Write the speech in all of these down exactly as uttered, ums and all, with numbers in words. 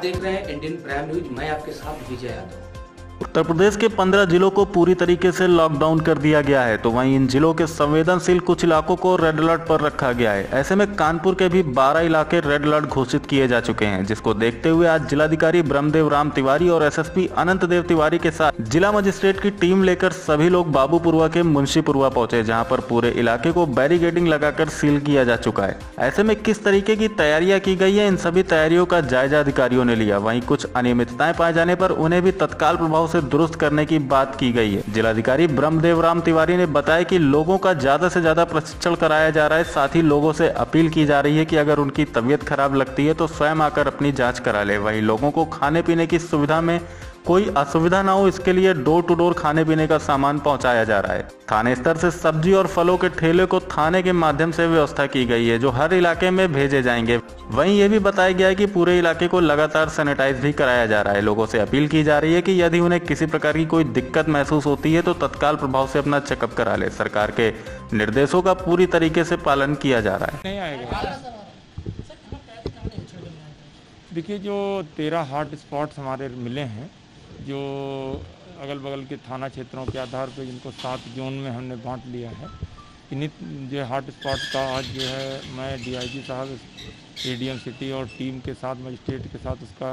देख रहे हैं इंडियन प्राइम न्यूज। मैं आपके साथ विजय यादव। उत्तर प्रदेश के पंद्रह जिलों को पूरी तरीके से लॉकडाउन कर दिया गया है, तो वहीं इन जिलों के संवेदनशील कुछ इलाकों को रेड अलर्ट पर रखा गया है। ऐसे में कानपुर के भी बारह इलाके रेड अलर्ट घोषित किए जा चुके हैं, जिसको देखते हुए आज जिलाधिकारी ब्रह्मदेव राम तिवारी और एसएसपी अनंत देव तिवारी के साथ जिला मजिस्ट्रेट की टीम लेकर सभी लोग बाबूपुरवा के मुंशीपुरवा पहुंचे, जहाँ पर पूरे इलाके को बैरिकेडिंग लगाकर सील किया जा चुका है। ऐसे में किस तरीके की तैयारियां की गई है, इन सभी तैयारियों का जायजा अधिकारियों ने लिया। वहीं कुछ अनियमितताएं पाए जाने पर उन्हें भी तत्काल प्रभाव से दुरुस्त करने की बात की गई है। जिलाधिकारी ब्रह्मदेव राम तिवारी ने बताया कि लोगों का ज्यादा से ज्यादा प्रशिक्षण कराया जा रहा है। साथ ही लोगों से अपील की जा रही है कि अगर उनकी तबीयत खराब लगती है तो स्वयं आकर अपनी जांच करा ले। वहीं लोगों को खाने पीने की सुविधा में कोई असुविधा ना हो, इसके लिए डोर टू डोर खाने पीने का सामान पहुंचाया जा रहा है। थाने स्तर से सब्जी और फलों के ठेले को थाने के माध्यम से व्यवस्था की गई है, जो हर इलाके में भेजे जाएंगे। वहीं ये भी बताया गया है कि पूरे इलाके को लगातार सैनिटाइज भी कराया जा रहा है। लोगों से अपील की जा रही है कि यदि उन्हें किसी प्रकार की कोई दिक्कत महसूस होती है तो तत्काल प्रभाव से अपना चेकअप करा ले। सरकार के निर्देशों का पूरी तरीके से पालन किया जा रहा है। नहीं आएगा। देखिए, जो तेरह हॉट स्पॉट्स हमारे मिले हैं, जो अगल बगल के थाना क्षेत्रों के आधार पर जिनको सात जोन में हमने बांट लिया है, इन्हीं जो हॉट स्पॉट का आज जो है मैं डीआईजी साहब, एडीएम सिटी और टीम के साथ, मजिस्ट्रेट के साथ उसका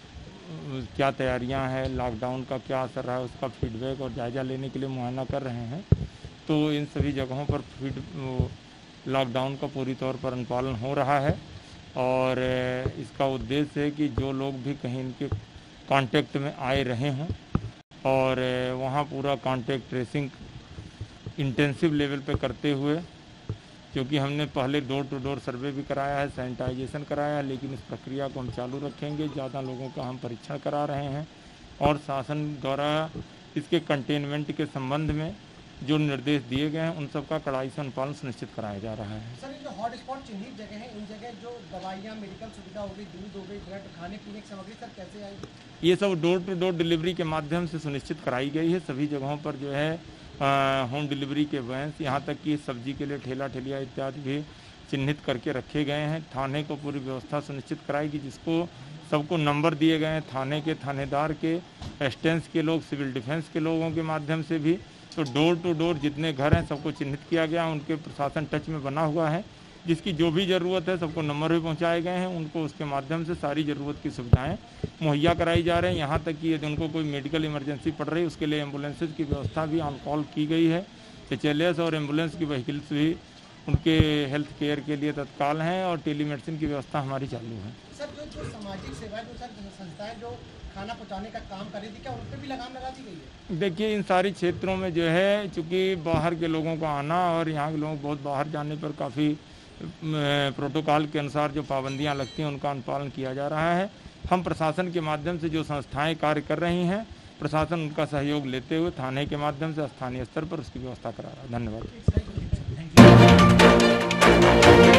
क्या तैयारियां हैं, लॉकडाउन का क्या असर रहा है, उसका फीडबैक और जायज़ा लेने के लिए मुआयना कर रहे हैं। तो इन सभी जगहों पर फीड लॉकडाउन का पूरी तौर पर अनुपालन हो रहा है और इसका उद्देश्य है कि जो लोग भी कहीं इनके कांटेक्ट में आए रहे हों और वहाँ पूरा कांटेक्ट ट्रेसिंग इंटेंसिव लेवल पे करते हुए, क्योंकि हमने पहले डोर टू डोर सर्वे भी कराया है, सैनिटाइजेशन कराया है, लेकिन इस प्रक्रिया को हम चालू रखेंगे। ज़्यादा लोगों का हम परीक्षण करा रहे हैं और शासन द्वारा इसके कंटेनमेंट के संबंध में जो निर्देश दिए गए हैं उन सब का कड़ाई से अनुपालन सुनिश्चित कराया जा रहा है। सर, ये जो हॉट स्पॉट चिन्हित जगह हैं, इन जगह जो दवाइयाँ, मेडिकल सुविधा हो गई, दूध हो गई, ब्रेड, खाने पीने की सामग्री, सर कैसे आएगी? ये सब डोर टू डोर डिलीवरी के माध्यम से सुनिश्चित कराई गई है। सभी जगहों पर जो है होम डिलीवरी के वैन्स, यहाँ तक कि सब्जी के लिए ठेला ठेलिया इत्यादि भी चिन्हित करके रखे गए हैं। थाने को पूरी व्यवस्था सुनिश्चित कराएगी, जिसको सबको नंबर दिए गए हैं थाने के, थानेदार के, एस्टेंस के लोग, सिविल डिफेंस के लोगों के माध्यम से भी। तो डोर टू डोर जितने घर हैं सबको चिन्हित किया गया, उनके प्रशासन टच में बना हुआ है। जिसकी जो भी ज़रूरत है सबको नंबर भी पहुंचाए गए हैं, उनको उसके माध्यम से सारी ज़रूरत की सुविधाएं मुहैया कराई जा रही हैं। यहाँ तक कि यदि उनको कोई मेडिकल इमरजेंसी पड़ रही है उसके लिए एम्बुलेंसेज की व्यवस्था भी ऑन कॉल की गई है। एच एल एस और एम्बुलेंस की व्हीकल्स भी उनके हेल्थ केयर के लिए तत्काल हैं और टेलीमेडिसिन की व्यवस्था हमारी चालू है। सर, जो जो सामाजिक सेवाएं, जो सर संस्थाएं जो खाना पहुंचाने का काम कर रही थी, क्या उन पर भी लगाम लगा दी गई है? देखिए, इन सारी क्षेत्रों में जो है, चूँकि बाहर के लोगों का आना और यहाँ के लोग बहुत बाहर जाने पर काफ़ी प्रोटोकॉल के अनुसार जो पाबंदियाँ लगती हैं उनका अनुपालन किया जा रहा है। हम प्रशासन के माध्यम से जो संस्थाएं कार्य कर रही हैं, प्रशासन उनका सहयोग लेते हुए थाने के माध्यम से स्थानीय स्तर पर उसकी व्यवस्था करा रहा है। धन्यवाद।